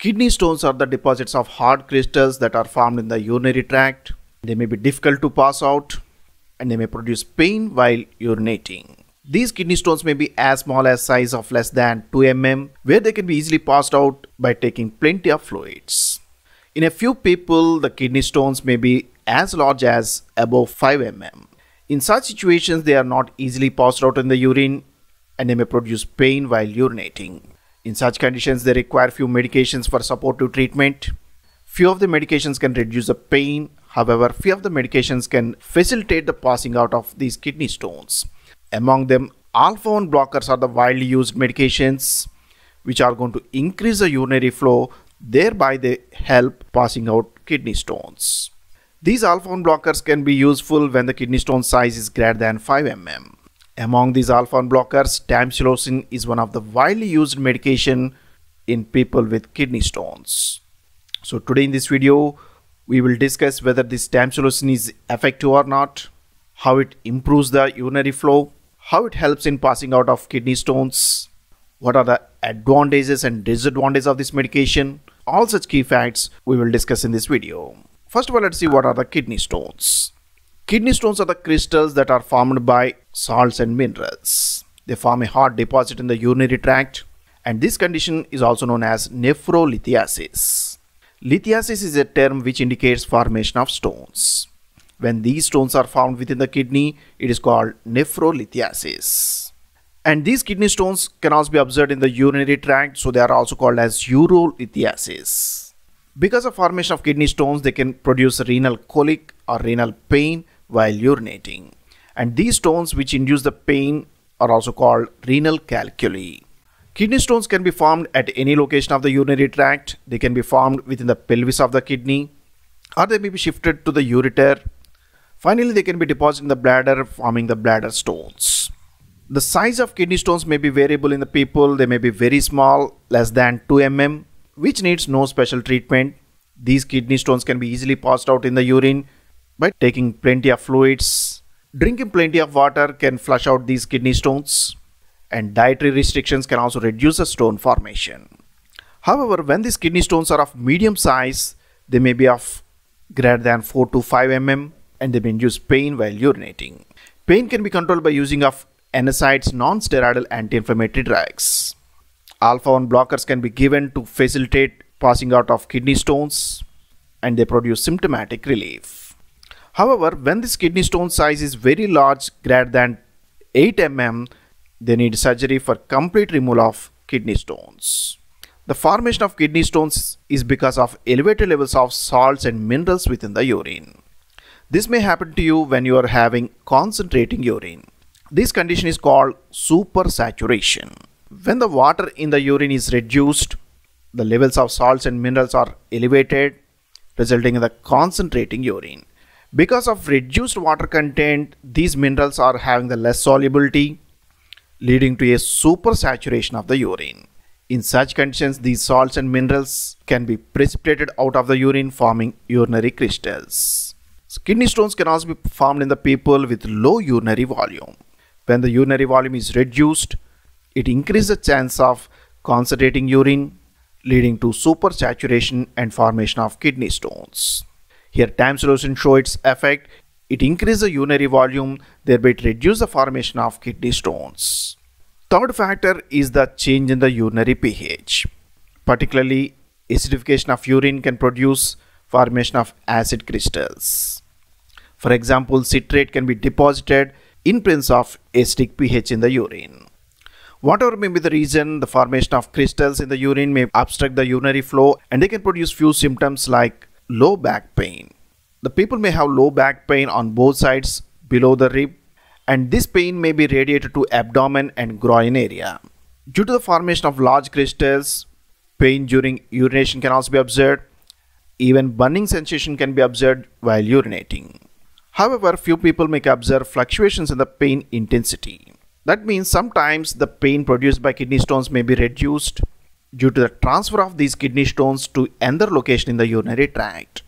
Kidney stones are the deposits of hard crystals that are formed in the urinary tract. They may be difficult to pass out and they may produce pain while urinating. These kidney stones may be as small as size of less than 2 mm, where they can be easily passed out by taking plenty of fluids. In a few people, the kidney stones may be as large as above 5 mm. In such situations, they are not easily passed out in the urine and they may produce pain while urinating. In such conditions, they require few medications for supportive treatment. Few of the medications can reduce the pain. However, few of the medications can facilitate the passing out of these kidney stones. Among them, alpha-1 blockers are the widely used medications which are going to increase the urinary flow, thereby they help passing out kidney stones. These alpha-1 blockers can be useful when the kidney stone size is greater than 5 mm. Among these alpha-1 blockers, tamsulosin is one of the widely used medication in people with kidney stones. So today in this video, we will discuss whether this tamsulosin is effective or not, how it improves the urinary flow, how it helps in passing out of kidney stones, what are the advantages and disadvantages of this medication. All such key facts we will discuss in this video. First of all, let's see what are the kidney stones. Kidney stones are the crystals that are formed by salts and minerals. They form a hard deposit in the urinary tract, and this condition is also known as nephrolithiasis. Lithiasis is a term which indicates formation of stones. When these stones are found within the kidney, it is called nephrolithiasis. And these kidney stones can also be observed in the urinary tract, so they are also called as urolithiasis. Because of formation of kidney stones, they can produce renal colic or renal pain while urinating. And these stones which induce the pain are also called renal calculi. Kidney stones can be formed at any location of the urinary tract. They can be formed within the pelvis of the kidney, or they may be shifted to the ureter. Finally, they can be deposited in the bladder, forming the bladder stones. The size of kidney stones may be variable in the people. They may be very small, less than 2 mm, which needs no special treatment. These kidney stones can be easily passed out in the urine by taking plenty of fluids. Drinking plenty of water can flush out these kidney stones, and dietary restrictions can also reduce the stone formation. However, when these kidney stones are of medium size, they may be of greater than 4 to 5 mm and they may induce pain while urinating. Pain can be controlled by using of NSAIDs, non-steroidal anti-inflammatory drugs. Alpha-1 blockers can be given to facilitate passing out of kidney stones and they produce symptomatic relief. However, when this kidney stone size is very large, greater than 8 mm, they need surgery for complete removal of kidney stones. The formation of kidney stones is because of elevated levels of salts and minerals within the urine. This may happen to you when you are having concentrating urine. This condition is called supersaturation. When the water in the urine is reduced, the levels of salts and minerals are elevated, resulting in the concentrating urine. Because of reduced water content, these minerals are having the less solubility, leading to a supersaturation of the urine. In such conditions, these salts and minerals can be precipitated out of the urine, forming urinary crystals. Kidney stones can also be formed in the people with low urinary volume. When the urinary volume is reduced, it increases the chance of concentrating urine, leading to supersaturation and formation of kidney stones. Here, tamsulosin shows its effect. It increases the urinary volume, thereby it reduces the formation of kidney stones. Third factor is the change in the urinary pH. Particularly, acidification of urine can produce formation of acid crystals. For example, citrate can be deposited in presence of acidic pH in the urine. Whatever may be the reason, the formation of crystals in the urine may obstruct the urinary flow and they can produce few symptoms like low back pain. The people may have low back pain on both sides below the rib, and this pain may be radiated to abdomen and groin area. Due to the formation of large crystals, pain during urination can also be observed. Even burning sensation can be observed while urinating. However, few people may observe fluctuations in the pain intensity. That means sometimes the pain produced by kidney stones may be reduced due to the transfer of these kidney stones to another location in the urinary tract.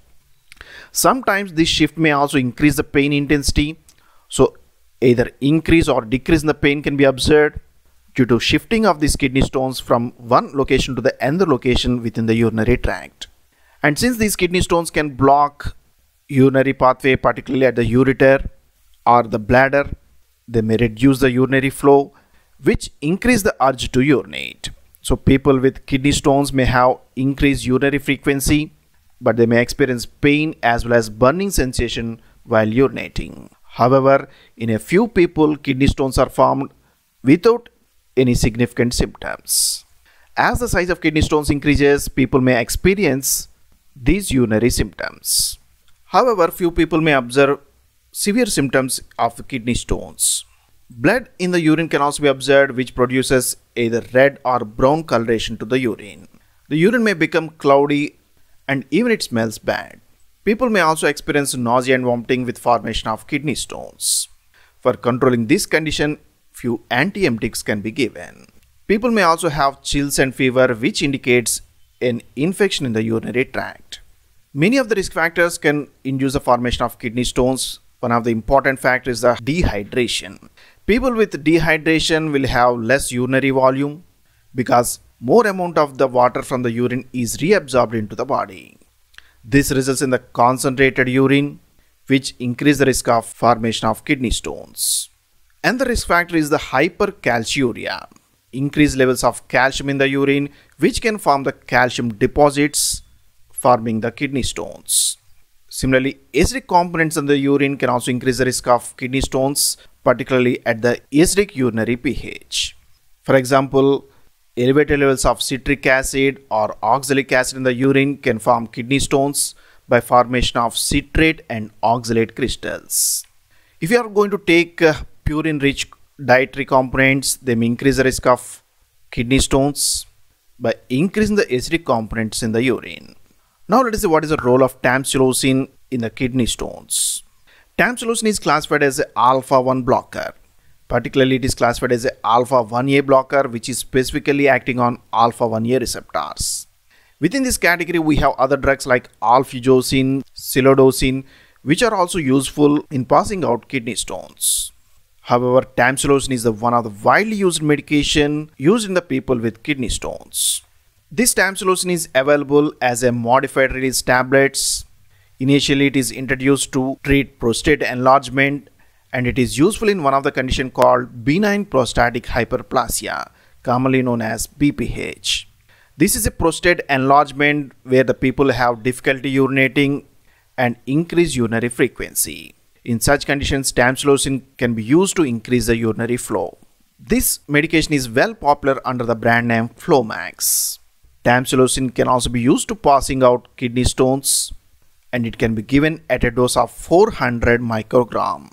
Sometimes this shift may also increase the pain intensity. So either increase or decrease in the pain can be observed. due to shifting of these kidney stones from one location to the another location within the urinary tract. And since these kidney stones can block urinary pathway, particularly at the ureter or the bladder, they may reduce the urinary flow, which increase the urge to urinate. So people with kidney stones may have increased urinary frequency, but they may experience pain as well as burning sensation while urinating. However, in a few people, kidney stones are formed without any significant symptoms. As the size of kidney stones increases, people may experience these urinary symptoms. However, few people may observe severe symptoms of kidney stones. Blood in the urine can also be observed, which produces either red or brown coloration to the urine. The urine may become cloudy and even it smells bad. People may also experience nausea and vomiting with formation of kidney stones. For controlling this condition, few antiemetics can be given. People may also have chills and fever, which indicates an infection in the urinary tract. Many of the risk factors can induce the formation of kidney stones. One of the important factors is the dehydration. People with dehydration will have less urinary volume because more amount of the water from the urine is reabsorbed into the body. This results in the concentrated urine, which increase the risk of formation of kidney stones. And the risk factor is the hypercalciuria. Increased levels of calcium in the urine, which can form the calcium deposits, forming the kidney stones. Similarly, acidic components in the urine can also increase the risk of kidney stones, particularly at the acidic urinary pH. For example, elevated levels of citric acid or oxalic acid in the urine can form kidney stones by formation of citrate and oxalate crystals. If you are going to take purine-rich dietary components, they may increase the risk of kidney stones by increasing the acidic components in the urine. Now let us see what is the role of tamsulosin in the kidney stones. Tamsulosin is classified as an alpha-1 blocker. Particularly, it is classified as an alpha-1A blocker, which is specifically acting on alpha-1A receptors. Within this category, we have other drugs like alfuzosin, silodosin, which are also useful in passing out kidney stones. However, tamsulosin is one of the widely used medication used in the people with kidney stones. This tamsulosin is available as a modified release tablets. Initially, it is introduced to treat prostate enlargement, and it is useful in one of the conditions called benign prostatic hyperplasia, commonly known as BPH. This is a prostate enlargement where the people have difficulty urinating and increased urinary frequency. In such conditions, tamsulosin can be used to increase the urinary flow. This medication is well popular under the brand name Flomax. Tamsulosin can also be used to passing out kidney stones, and it can be given at a dose of 400 microgram.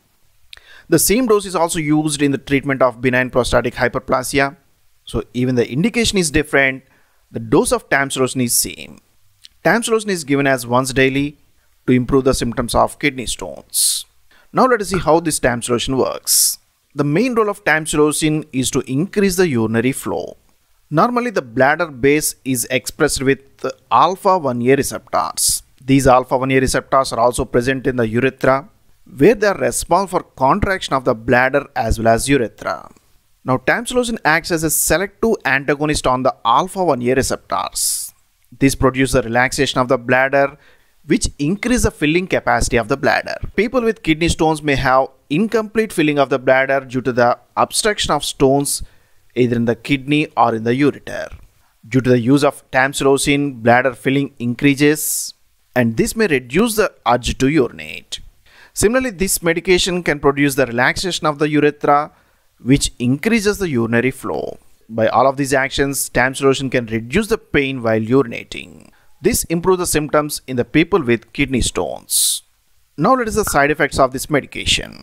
The same dose is also used in the treatment of benign prostatic hyperplasia. So even the indication is different, the dose of tamsulosin is same. Tamsulosin is given as once daily to improve the symptoms of kidney stones. Now let us see how this tamsulosin works. The main role of tamsulosin is to increase the urinary flow. Normally, the bladder base is expressed with alpha-1A receptors. These alpha-1A receptors are also present in the urethra, where they are responsible for contraction of the bladder as well as urethra. Now, tamsulosin acts as a selective antagonist on the alpha-1A receptors. This produces a relaxation of the bladder, which increases the filling capacity of the bladder. People with kidney stones may have incomplete filling of the bladder due to the obstruction of stones either in the kidney or in the ureter. Due to the use of tamsulosin, bladder filling increases, and this may reduce the urge to urinate. Similarly, this medication can produce the relaxation of the urethra, which increases the urinary flow. By all of these actions, tamsulosin can reduce the pain while urinating. This improves the symptoms in the people with kidney stones. Now let us see the side effects of this medication.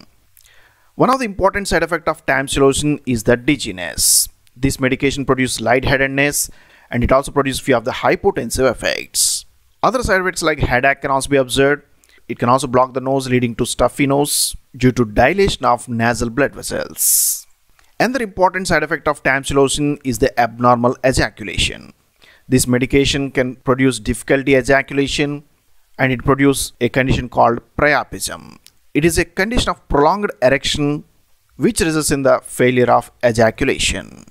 One of the important side effects of tamsulosin is the dizziness. This medication produces lightheadedness, and it also produces few of the hypotensive effects. Other side effects like headache can also be observed. It can also block the nose, leading to stuffy nose due to dilation of nasal blood vessels. Another important side effect of tamsulosin is the abnormal ejaculation. This medication can produce difficulty ejaculation, and it produces a condition called priapism. It is a condition of prolonged erection which results in the failure of ejaculation.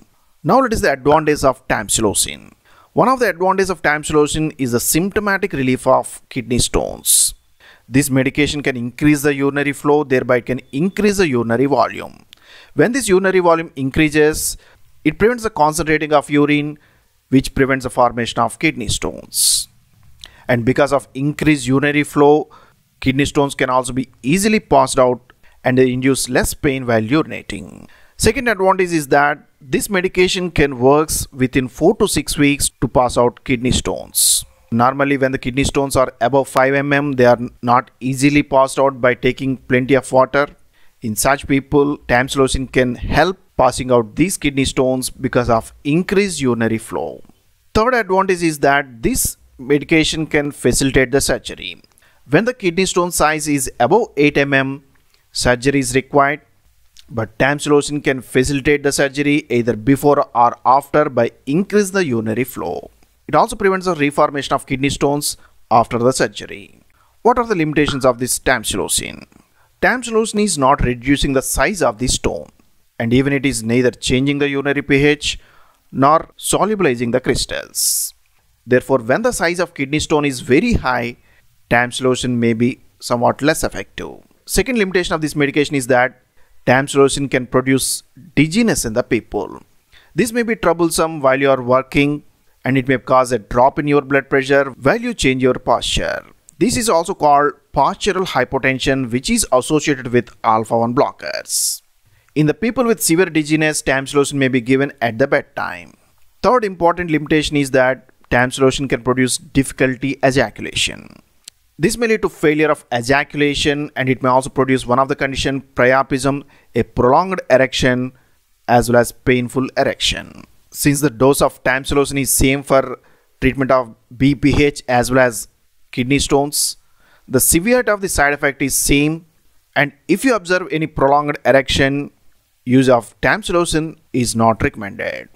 Now what is the advantage of Tamsulosin? One of the advantages of Tamsulosin is the symptomatic relief of kidney stones. This medication can increase the urinary flow, thereby can increase the urinary volume. When this urinary volume increases, it prevents the concentrating of urine, which prevents the formation of kidney stones. And because of increased urinary flow, kidney stones can also be easily passed out and they induce less pain while urinating. Second advantage is that this medication can work within 4 to 6 weeks to pass out kidney stones. Normally when the kidney stones are above 5 mm, they are not easily passed out by taking plenty of water. In such people, Tamsulosin can help passing out these kidney stones because of increased urinary flow. Third advantage is that this medication can facilitate the surgery. When the kidney stone size is above 8 mm, surgery is required, but Tamsulosin can facilitate the surgery either before or after by increase the urinary flow. It also prevents the reformation of kidney stones after the surgery. What are the limitations of this Tamsulosin? Tamsulosin is not reducing the size of the stone, and even it is neither changing the urinary pH nor solubilizing the crystals. Therefore, when the size of kidney stone is very high, Tamsulosin may be somewhat less effective. Second limitation of this medication is that Tamsulosin can produce dizziness in the people. This may be troublesome while you are working, and it may cause a drop in your blood pressure while you change your posture. This is also called postural hypotension, which is associated with alpha-1 blockers. In the people with severe dizziness, Tamsulosin may be given at the bedtime. Third important limitation is that Tamsulosin can produce difficulty ejaculation. This may lead to failure of ejaculation, and it may also produce one of the condition priapism, a prolonged erection as well as painful erection. Since the dose of Tamsulosin is same for treatment of BPH as well as kidney stones, the severity of the side effect is same, and if you observe any prolonged erection, use of Tamsulosin is not recommended.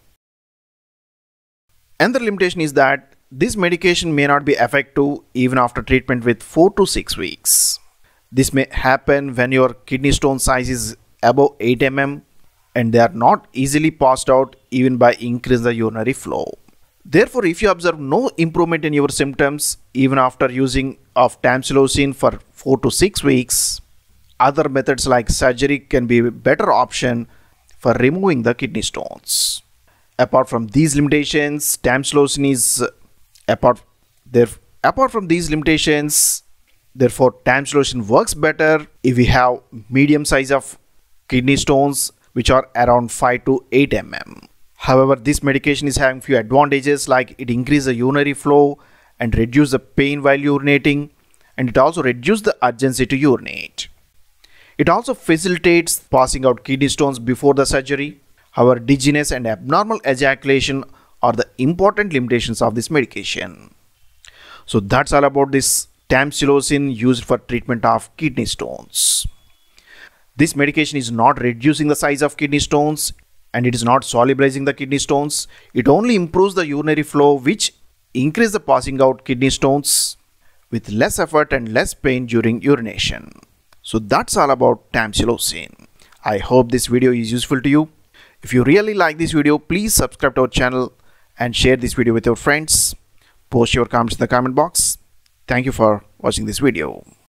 Another limitation is that this medication may not be effective even after treatment with 4 to 6 weeks. This may happen when your kidney stone size is above 8 mm and they are not easily passed out even by increasing the urinary flow. Therefore, if you observe no improvement in your symptoms even after using of Tamsulosin for 4 to 6 weeks, other methods like surgery can be a better option for removing the kidney stones. Apart from these limitations, therefore Tamsulosin works better if we have medium size of kidney stones which are around 5 to 8 mm. However, this medication is having few advantages, like it increases the urinary flow and reduce the pain while urinating, and it also reduces the urgency to urinate. It also facilitates passing out kidney stones before the surgery. However, dizziness and abnormal ejaculation are the important limitations of this medication. So that's all about this Tamsulosin used for treatment of kidney stones. This medication is not reducing the size of kidney stones and it is not solubilizing the kidney stones. It only improves the urinary flow, which increases the passing out kidney stones with less effort and less pain during urination. So that's all about Tamsulosin. I hope this video is useful to you. If you really like this video, please subscribe to our channel and share this video with your friends. Post your comments in the comment box. Thank you for watching this video.